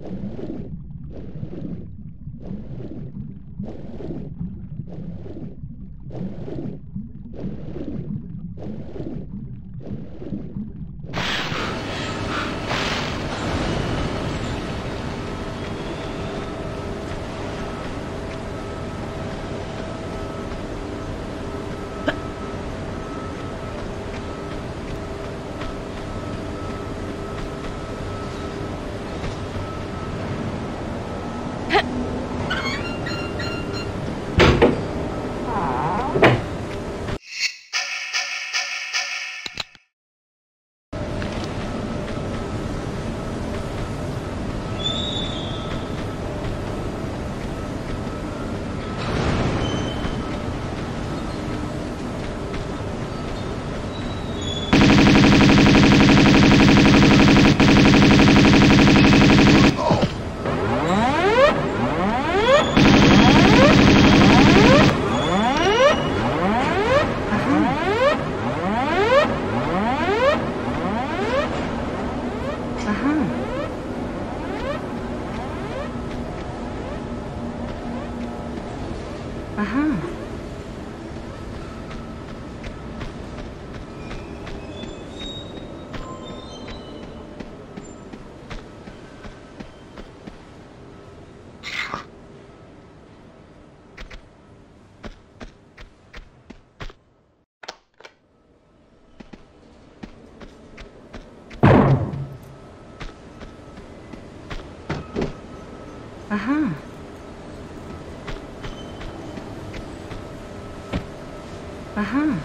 Aha. Aha.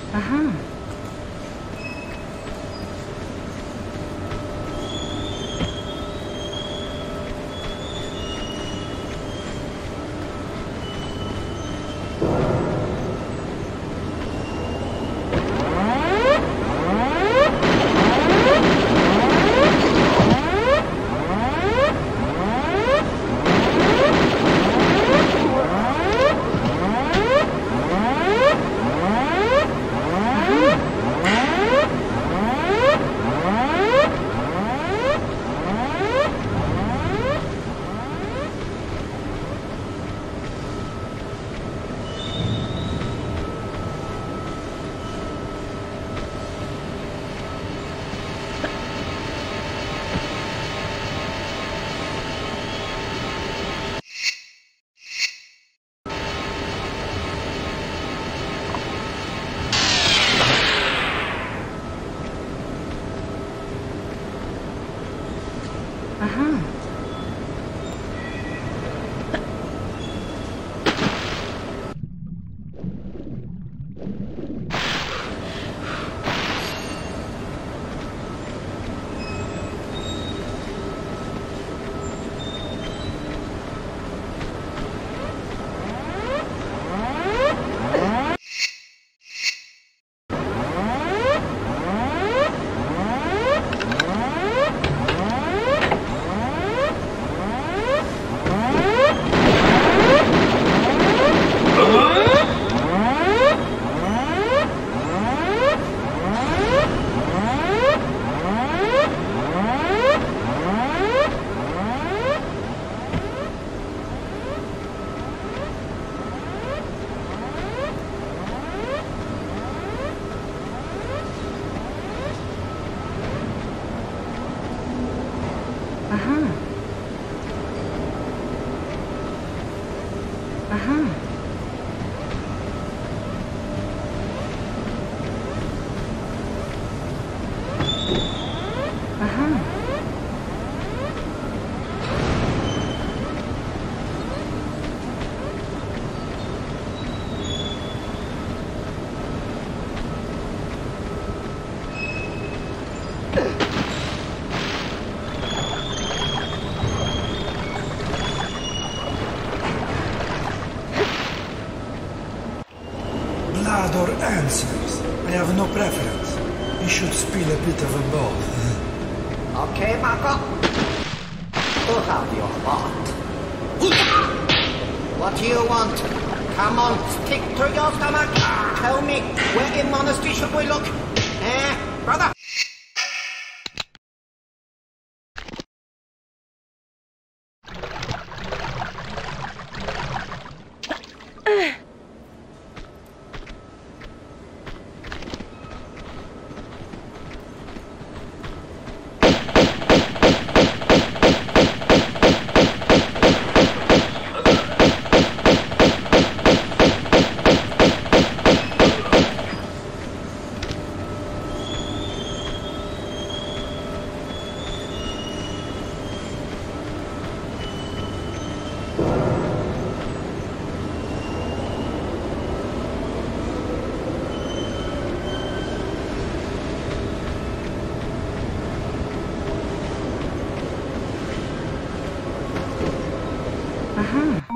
Aha. Aha. Aha. Aha. Aha. Blood or answers? I have no preference. You should spill a bit of them both. Okay, Marco. To have your heart. What do you want? Come on, stick to your stomach. Tell me, where in monastery should we look? Brother? Aha.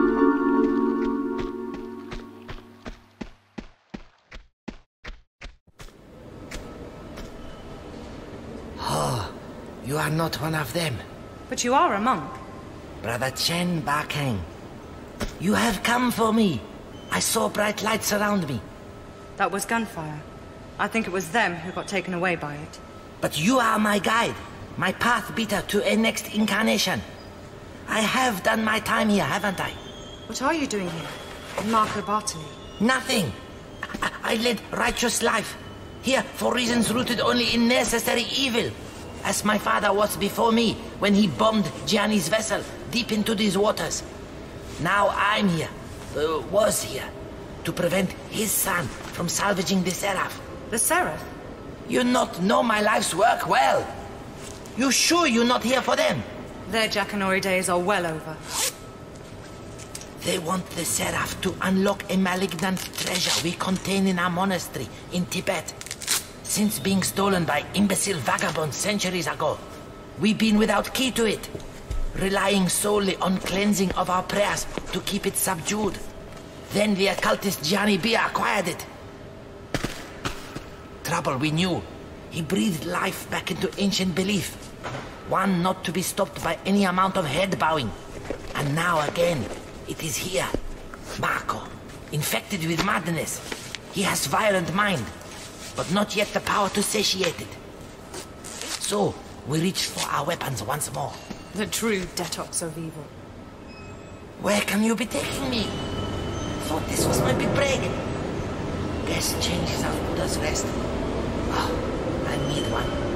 Oh, you are not one of them. But you are a monk. Brother Chen Bakeng. You have come for me. I saw bright lights around me. That was gunfire. I think it was them who got taken away by it. But you are my guide, my path beater to a next incarnation. I have done my time here, haven't I? What are you doing here? In Marco Bartoli? Nothing. I led righteous life. Here for reasons rooted only in necessary evil. As my father was before me when he bombed Gianni's vessel deep into these waters. Now I'm here, was here, to prevent his son from salvaging the Seraph. The Seraph? You not know my life's work well. You sure you're not here for them? Their Jackanory days are well over. They want the Seraph to unlock a malignant treasure we contain in our monastery in Tibet. Since being stolen by imbecile vagabonds centuries ago, we've been without key to it, relying solely on cleansing of our prayers to keep it subdued. Then the occultist Gianni Bia acquired it. Trouble we knew. He breathed life back into ancient belief, one not to be stopped by any amount of head bowing. And now again, it is here. Marco, infected with madness. He has violent mind, but not yet the power to satiate it. So, we reached for our weapons once more. The true detox of evil. Where can you be taking me? Thought this was my big break. Guess changes have put us rest. Oh, I need one.